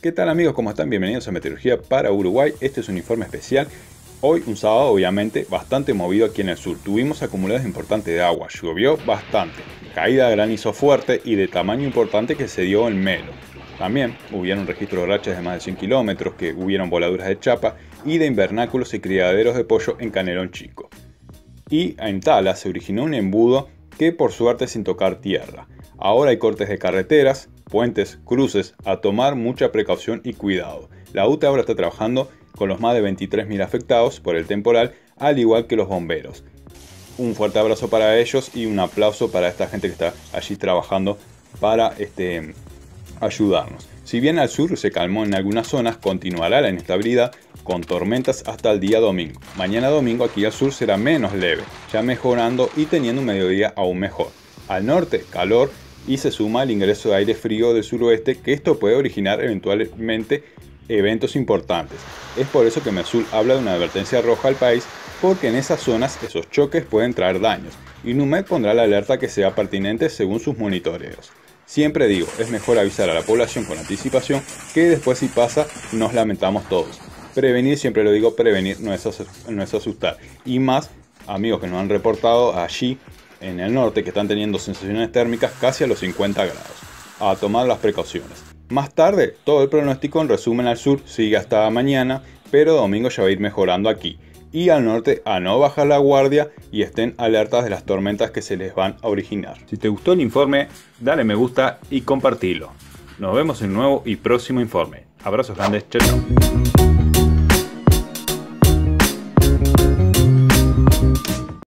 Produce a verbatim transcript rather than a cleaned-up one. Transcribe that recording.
¿Qué tal amigos? ¿Cómo están? Bienvenidos a Meteorología para Uruguay. Este es un informe especial. Hoy un sábado obviamente bastante movido aquí en el sur. Tuvimos acumulados importantes de agua, llovió bastante, caída de granizo fuerte y de tamaño importante que se dio en Melo. También hubieron registros de rachas de más de cien kilómetros, que hubieron voladuras de chapa y de invernáculos y criaderos de pollo en Canelón Chico. Y en Tala se originó un embudo que por suerte sin tocar tierra. Ahora hay cortes de carreteras, puentes, cruces, a tomar mucha precaución y cuidado. La U T E ahora está trabajando con los más de veintitrés mil afectados por el temporal, al igual que los bomberos. Un fuerte abrazo para ellos y un aplauso para esta gente que está allí trabajando para este, ayudarnos. Si bien al sur se calmó en algunas zonas, continuará la inestabilidad con tormentas hasta el día domingo. Mañana domingo aquí al sur será menos leve, ya mejorando y teniendo un mediodía aún mejor. Al norte, calor y se suma el ingreso de aire frío del suroeste, que esto puede originar eventualmente eventos importantes. Es por eso que Mesul habla de una advertencia roja al país, porque en esas zonas esos choques pueden traer daños. Y NUMED pondrá la alerta que sea pertinente según sus monitoreos. Siempre digo, es mejor avisar a la población con anticipación, que después si pasa nos lamentamos todos. Prevenir, siempre lo digo, prevenir no es, no es asustar. Y más amigos que nos han reportado allí en el norte que están teniendo sensaciones térmicas casi a los cincuenta grados. A tomar las precauciones. Más tarde, todo el pronóstico en resumen al sur sigue hasta mañana, pero domingo ya va a ir mejorando aquí. Y al norte a no bajar la guardia y estén alertas de las tormentas que se les van a originar. Si te gustó el informe, dale me gusta y compartilo. Nos vemos en un nuevo y próximo informe. Abrazos grandes, chao chao.